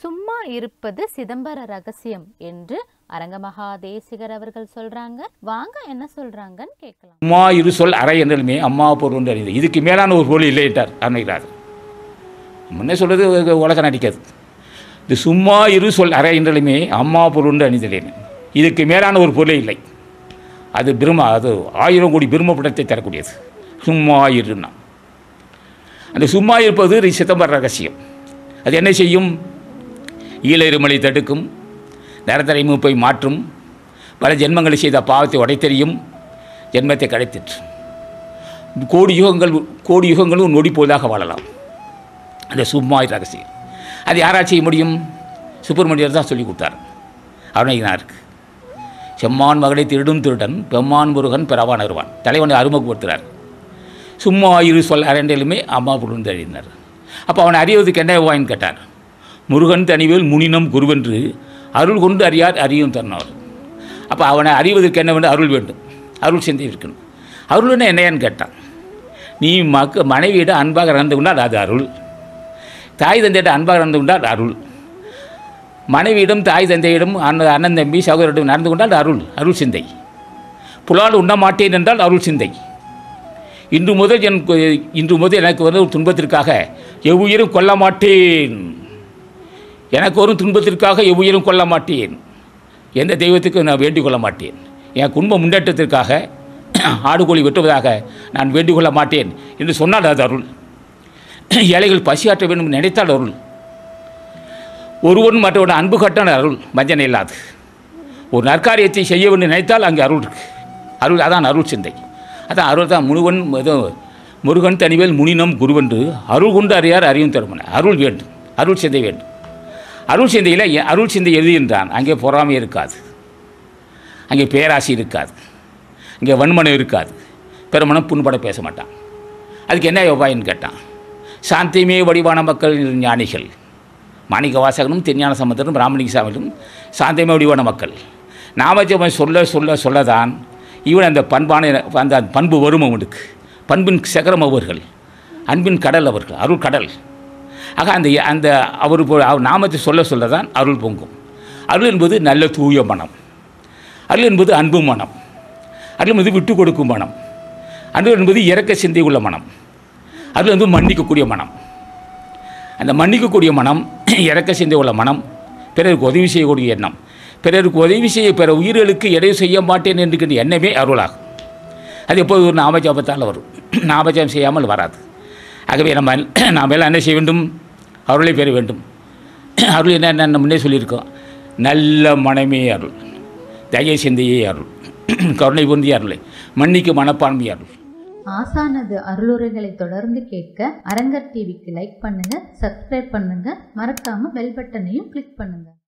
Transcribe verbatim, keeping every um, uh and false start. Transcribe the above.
சும்மா இருப்பது சிதம்பர ரகசியம் என்று அரங்கமகா தேசிகர் அவர்கள் சொல்றாங்க. வாங்க என்ன சொல்றாங்கன்னு கேட்கலாம். சும்மா இரு சொல் அறை என்றலுமே அம்மா பொருள் அறிந்து இதுக்கு மேலான ஒரு பொருள் இல்லை என்றார் அருணகிரிநாதர். முன்னே சொல்றது உலக நடிக்காது. இது சும்மா இரு சொல் அறை என்றலுமே அம்மா பொருள் அணிந்தலேன், இதுக்கு மேலான ஒரு பொருளே இல்லை. அது பிரம்ம, அது ஆயிரம் கோடி பிரம்ம படத்தை தரக்கூடியது. சும்மா இருன்னா அந்த சும்மா இருப்பது சிதம்பர ரகசியம். அது என்ன செய்யும்? ஈழருமலை தடுக்கும், நிரந்தர மூப்பை மாற்றும், பல ஜென்மங்களை செய்த பாவத்தை உடைத்தெறியும், ஜென்மத்தை கடைத்திற்று கோடி யுகங்கள் கோடி யுகங்களும் நொடி போதாக வாழலாம். அந்த சும்மா ரகசியம் அது யாரால் செய்ய முடியும்? சுப்பிரமணியர் தான் சொல்லிக் கொடுத்தார் அருணகிரிநாதருக்கு. செம்மான் மகளை திருடும் திருடன் பெம்மான் முருகன் பிறவான் அருவான் தலைவனை அறிமுகப்படுத்துகிறார். சும்மா இரு சொல் அரண்டலுமே அம்மா புழுந்து அறிந்தார். அப்போ அவனை அறிவதுக்கு என்ன வாயின்னு கேட்டார். முருகன் தனிவேல் முனினம் குருவென்று அருள் கொண்டு அறியார் அறியும் தன்னவர். அப்போ அவனை அறிவதற்கு என்ன வேண்டும்? அருள் வேண்டும், அருள் சிந்தை இருக்கணும். அருள்னா என்னையான்னு கேட்டான். நீ மக்க மனைவியிட அன்பாக நடந்து கொண்டால் அது அருள், தாய் தந்தையிட அன்பாக நடந்து கொண்டால் அருள், மனைவியிடம் தாய் தந்தையிடம் அண்ணன் அண்ணன் தம்பி சகோதரிடம் நடந்து கொண்டால் அருள், அருள் சிந்தை. புலால் உண்ண மாட்டேன் என்றால் அருள் சிந்தை. இன்று முதல் என் இன்று முதல் எனக்கு வந்து ஒரு துன்பத்திற்காக எவ்வுயிரும் கொல்ல மாட்டேன், எனக்கு ஒரு துன்பத்திற்காக எவ்வுயிரும் கொல்ல மாட்டேன், எந்த தெய்வத்துக்கு நான் வேண்டிக் கொள்ள மாட்டேன், என் குடும்ப முன்னேற்றத்திற்காக ஆடுகோழி வெட்டுவதாக நான் வேண்டிக் கொள்ள மாட்டேன் என்று சொன்னால் அது அருள். ஏழைகள் பசியாற்ற வேண்டும் நினைத்தால் அருள். ஒருவன் மற்றவன் அன்பு கட்டான அருள் வஞ்சனை இல்லாது. ஒரு நற்காரியத்தை செய்ய வேண்டும் நினைத்தால் அங்கே அருள் இருக்கு. அருள் அதான் அருள் சிந்தை. அதான் அருள் தான் முருகன் முருகன் தனிவேல் முனினம் குருவென்று அருள் கொண்டு அறியார் அறியும் தருமன. அருள் வேண்டும், அருள் சிந்தை வேண்டும். அருள் சிந்தையில் அருள் சிந்தை எது என்றான்? அங்கே பொறாமை இருக்காது, அங்கே பேராசி இருக்காது, அங்கே வன்மனம் இருக்காது, பெருமனம் புண்பட பேச மாட்டான். அதுக்கு என்ன உபாயன்னு கேட்டான். சாந்தியுமே வடிவான மக்கள் ஞானிகள், மாணிக்க வாசகனும் தெஞ்ஞான சம்பந்தரும் பிராமணிக சாமியும் சாந்தியமே வடிவான மக்கள். நாமஜபம் சொல்ல சொல்ல சொல்லதான் இவன் அந்த பண்பான அந்த பண்பு வரும் அவனுக்கு. பண்பின் சகரம் அவர்கள், அன்பின் கடல் அவர்கள், அருள் கடல். ஆக அந்த அந்த அவர் அவர் நாமத்தை சொல்ல சொல்ல தான் அருள் பொங்கும். அருள் என்பது நல்ல தூய மனம், அருள் என்பது அன்பு மனம், அருள் என்பது விட்டு கொடுக்கும் மனம், அருள் என்பது இறக்க சிந்தை உள்ள மனம், அருள் என்பது மன்னிக்கக்கூடிய மனம். அந்த மன்னிக்கக்கூடிய மனம், இறக்க சிந்தை உள்ள மனம், பிறருக்கு உதவி செய்யக்கூடிய எண்ணம், பிறருக்கு உதவி செய்ய பிற உயிர்களுக்கு எதையும் செய்ய மாட்டேன் என்கின்ற எண்ணமே அருளாகும். அது எப்போது ஒரு நாமஜபத்தால் வரும், நாமஜபம் செய்யாமல் வராது. ஆகவே நம்ம நாம் எல்லாம் என்ன செய்ய வேண்டும்? அருளை பெற வேண்டும். அருள் என்ன முன்னே சொல்லியிருக்கோம். நல்ல மனமே அருள், தய சிந்தையே அருள், கருணை பொருந்திய அருளை, மன்னிக்கு மனப்பான்மை அருள். ஆசானது அருளுரைகளை தொடர்ந்து கேட்க அரங்கர் டிவிக்கு லைக் பண்ணுங்க, சப்ஸ்கிரைப் பண்ணுங்க, மறக்காம பெல் பட்டனையும் கிளிக் பண்ணுங்க.